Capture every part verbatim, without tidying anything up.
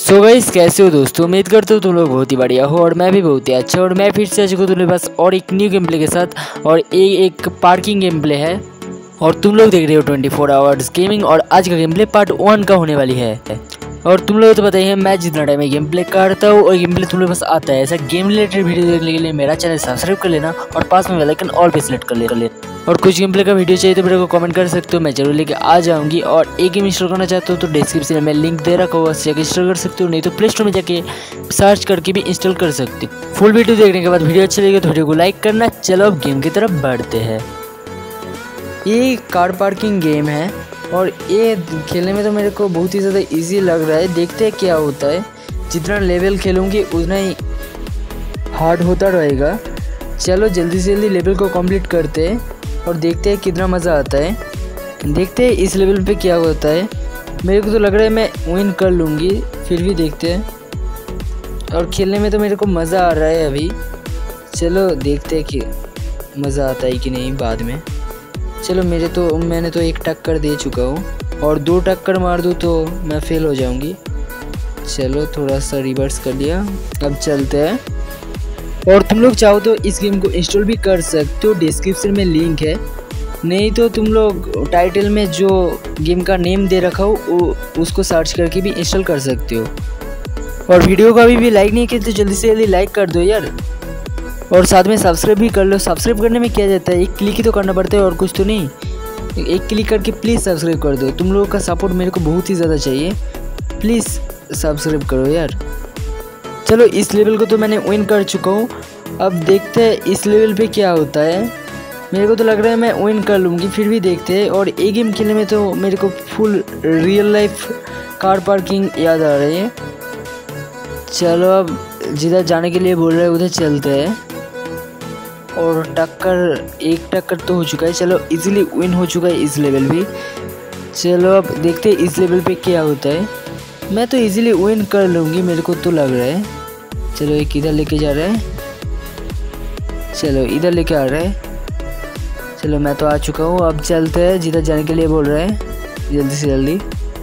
So guys, कैसे हो दोस्तों। उम्मीद करता हूँ तुम लोग बहुत ही बढ़िया हो और मैं भी बहुत ही अच्छा। और मैं फिर से आ चुका हूँ तुम्हारे पास और एक न्यू गेम प्ले के साथ। और ये एक पार्किंग गेम प्ले है और तुम लोग देख रहे हो ट्वेंटी फोर आवर्स गेमिंग। और आज का गेम प्ले पार्ट वन का होने वाली है। और तुम लोग तो पता ही है मैं जितना टाइम में गेम प्ले करता हूँ और गेम प्ले तुम लोग पास आता है। ऐसा गेम रिलेटेड वीडियो देखने के लिए मेरा चैनल सब्सक्राइब कर लेना और पास में बेल आइकन ऑल पे सेलेक्ट कर लेना। और कुछ गेम प्ले का वीडियो चाहिए तो मेरे को कमेंट कर सकते हो, मैं जरूर लेके आ जाऊंगी। और एक गेम इंस्टॉल करना चाहते हो तो डिस्क्रिप्शन में लिंक दे रखा होगा, जाके इंस्टॉल कर सकते हो, नहीं तो प्ले स्टोर में जाके सर्च करके भी इंस्टॉल कर सकते हो। फुल वीडियो देखने के बाद वीडियो अच्छा लगेगा तो वीडियो को लाइक करना। चलो अब गेम की तरफ बढ़ते हैं। ये कार पार्किंग गेम है और ये खेलने में तो मेरे को बहुत ही ज़्यादा इजी लग रहा है। देखते हैं क्या होता है। जितना लेवल खेलूँगी उतना ही हार्ड होता रहेगा। चलो जल्दी से जल्दी लेवल को कंप्लीट करते हैं और देखते हैं कितना मज़ा आता है। देखते हैं इस लेवल पे क्या होता है। मेरे को तो लग रहा है मैं विन कर लूँगी, फिर भी देखते हैं। और खेलने में तो मेरे को मज़ा आ रहा है अभी। चलो देखते हैं कि मज़ा आता है कि नहीं बाद में। चलो मेरे तो मैंने तो एक टक्कर दे चुका हूँ और दो टक्कर मार दूँ तो मैं फेल हो जाऊँगी। चलो थोड़ा सा रिवर्स कर लिया, अब चलते हैं। और तुम लोग चाहो तो इस गेम को इंस्टॉल भी कर सकते हो, डिस्क्रिप्शन में लिंक है। नहीं तो तुम लोग टाइटल में जो गेम का नेम दे रखा हो उसको सर्च करके भी इंस्टॉल कर सकते हो। और वीडियो को अभी भी लाइक नहीं किया तो जल्दी से जल्दी लाइक कर दो यार। और साथ में सब्सक्राइब भी कर लो। सब्सक्राइब करने में क्या जाता है, एक क्लिक ही तो करना पड़ता है और कुछ तो नहीं। एक क्लिक करके प्लीज़ सब्सक्राइब कर दो। तुम लोगों का सपोर्ट मेरे को बहुत ही ज़्यादा चाहिए, प्लीज़ सब्सक्राइब करो यार। चलो इस लेवल को तो मैंने विन कर चुका हूँ। अब देखते हैं इस लेवल पे क्या होता है। मेरे को तो लग रहा है मैं विन कर लूँगी, फिर भी देखते हैं। और ये गेम खेलने में तो मेरे को full real life car parking याद आ रही है। चलो अब जिधर जाने के लिए बोल रहे हैं उधर चलते हैं। और टक्कर एक टक्कर तो हो चुका है। चलो इजीली विन हो चुका है इस लेवल भी। चलो अब देखते हैं इस लेवल पे क्या होता है। मैं तो इजीली विन कर लूँगी, मेरे को तो लग रहा है। चलो एक किधर लेके जा रहा है, चलो इधर लेके आ रहा है। चलो मैं तो आ चुका हूँ, अब चलते हैं जिधर जाने के लिए बोल रहा है जल्दी से जल्दी।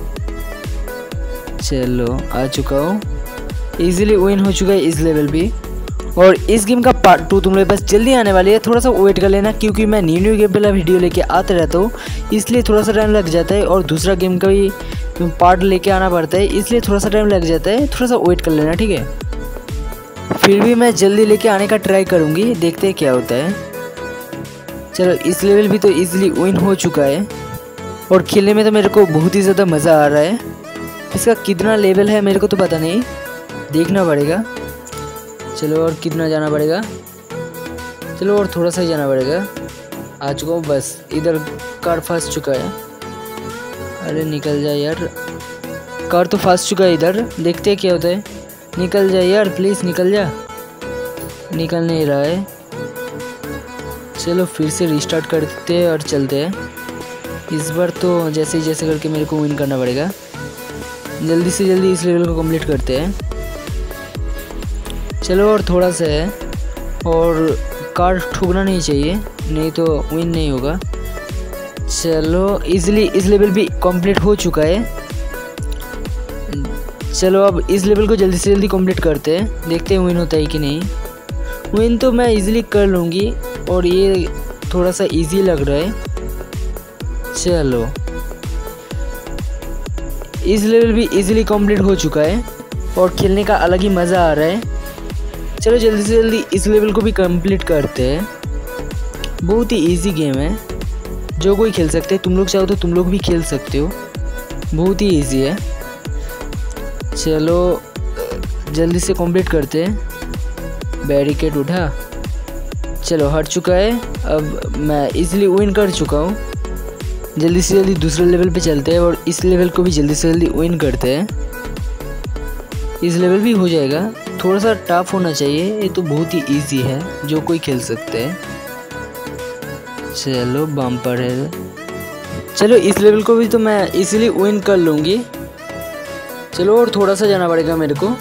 चलो आ चुका हूँ, इजीली विन हो चुका है इस लेवल भी। और इस गेम का पार्ट टू तुम लोग पास जल्दी आने वाली है, थोड़ा सा वेट कर लेना क्योंकि मैं न्यू न्यू गेम वाला वीडियो लेके आते रहता हूँ, इसलिए थोड़ा सा टाइम लग जाता है। और दूसरा गेम का भी पार्ट लेके आना पड़ता है, इसलिए थोड़ा सा टाइम लग जाता है। थोड़ा सा वेट कर लेना, ठीक है। फिर भी मैं जल्दी लेके आने का ट्राई करूँगी, देखते हैं क्या होता है। चलो इस लेवल भी तो इजीली विन हो चुका है और खेलने में तो मेरे को बहुत ही ज़्यादा मज़ा आ रहा है। इसका कितना लेवल है मेरे को तो पता नहीं, देखना पड़ेगा। चलो और कितना जाना पड़ेगा, चलो और थोड़ा सा ही जाना पड़ेगा। आ चुका हूँ बस, इधर कार फंस चुका है। अरे निकल जा यार, कार तो फंस चुका है इधर। देखते हैं क्या होता है। निकल जा यार प्लीज़, निकल जा। निकल नहीं रहा है। चलो फिर से रिस्टार्ट करते हैं और चलते हैं। इस बार तो जैसे ही जैसे करके मेरे को विन करना पड़ेगा। जल्दी से जल्दी इस लेवल को कंप्लीट करते हैं। चलो और थोड़ा सा है और कार ठुकना नहीं चाहिए, नहीं तो विन नहीं होगा। चलो इजीली इस लेवल भी कंप्लीट हो चुका है। चलो अब इस लेवल को जल्दी से जल्दी कंप्लीट करते हैं, देखते हैं विन होता है कि नहीं। विन तो मैं इजीली कर लूँगी और ये थोड़ा सा इजी लग रहा है। चलो इस लेवल भी इजीली कंप्लीट हो चुका है और खेलने का अलग ही मज़ा आ रहा है। चलो जल्दी से जल्दी इस लेवल को भी कंप्लीट करते हैं। बहुत ही इजी गेम है, जो कोई खेल सकते हैं। तुम लोग चाहो तो तुम लोग भी खेल सकते हो, बहुत ही इजी है। चलो जल्दी से कंप्लीट करते हैं। बैरिकेड उठा, चलो हट चुका है। अब मैं इजीली विन कर चुका हूँ। जल्दी से जल्दी दूसरे लेवल पे चलते हैं और इस लेवल को भी जल्दी से जल्दी विन करते हैं। इस लेवल भी हो जाएगा, थोड़ा सा टफ होना चाहिए, ये तो बहुत ही इजी है, जो कोई खेल सकते हैं। चलो बम्पर है। चलो इस लेवल को भी तो मैं इजीली विन कर लूँगी। चलो और थोड़ा सा जाना पड़ेगा मेरे को।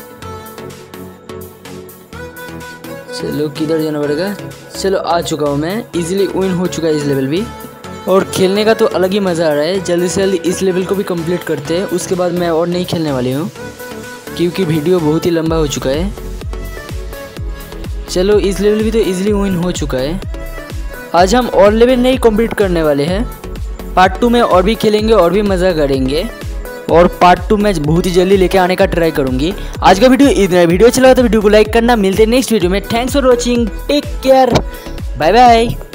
चलो किधर जाना पड़ेगा। चलो आ चुका हूँ मैं, इजीली विन हो चुका है इस लेवल भी। और खेलने का तो अलग ही मज़ा आ रहा है। जल्दी से जल्दी इस लेवल को भी कंप्लीट करते हैं, उसके बाद मैं और नहीं खेलने वाली हूँ क्योंकि वीडियो बहुत ही लंबा हो चुका है। चलो इस लेवल भी तो इजीली विन हो चुका है। आज हम और लेवल नहीं कंप्लीट करने वाले हैं, पार्ट टू में और भी खेलेंगे और भी मज़ा करेंगे, और पार्ट टू मैं बहुत ही जल्दी लेके आने का ट्राई करूंगी। आज का वीडियो इतना है। वीडियो अच्छा लगा तो वीडियो को लाइक करना। मिलते हैं नेक्स्ट वीडियो में। Thanks for watching, take care, bye bye.